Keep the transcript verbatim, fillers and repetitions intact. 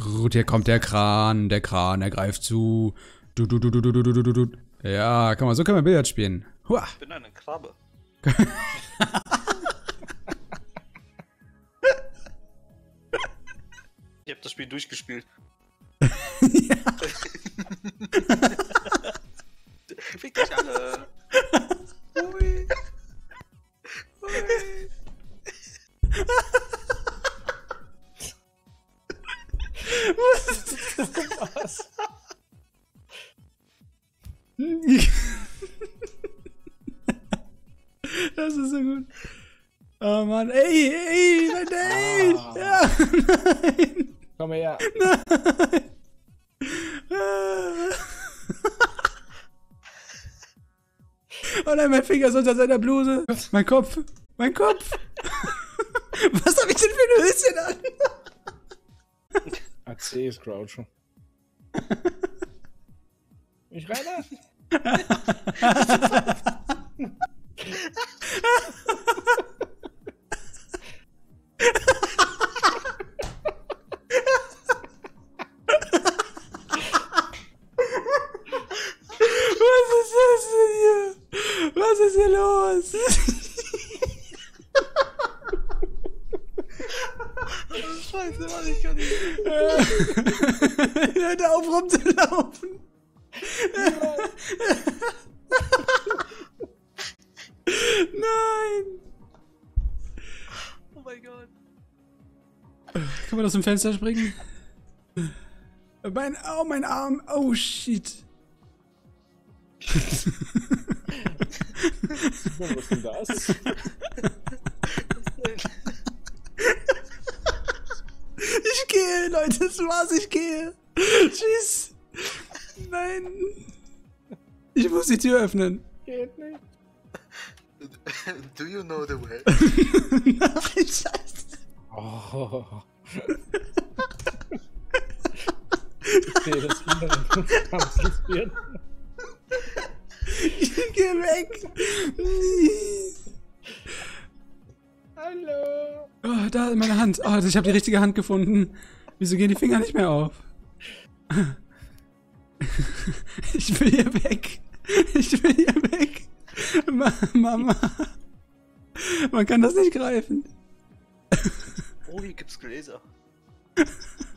Gut, hier kommt der Kran, der Kran, er greift zu. Du, du, du, du, du, du, du, du, du. Ja, komm mal, so können wir Billard spielen. Hua. Ich bin eine Krabbe. Ich hab das Spiel durchgespielt. Ja. Fick dich alle. Ui. Ui. Was? Das ist so gut. Oh Mann, ey, ey, nein, ey. Ah. Ja, nein. Komm her. Nein. Oh nein, mein Finger ist unter seiner Bluse. Mein Kopf. Mein Kopf. Was hab ich denn für ein Höschen an? A C ist Crouchen. Ich rein. Was ist das denn hier? Was ist hier los? Scheiße, Mann, ich kann nicht. Hört auf rumzulaufen. Nein. Oh mein Gott. Kann man aus dem Fenster springen? Mein, oh, mein Arm. Oh, shit. Was ist denn das? Ich gehe, Leute, das war's, ich gehe. Tschüss. Nein. Ich muss die Tür öffnen. Geht nicht. Do you know the way? Nein, scheiße. Oh. Okay, das Kind wird. Ich geh weg. Hallo. Oh, da in meiner Hand. Oh, ich habe die richtige Hand gefunden. Wieso gehen die Finger nicht mehr auf? Ich will hier weg. Ich will hier weg. Ma Mama. Man kann das nicht greifen. Oh, hier gibt's Gläser.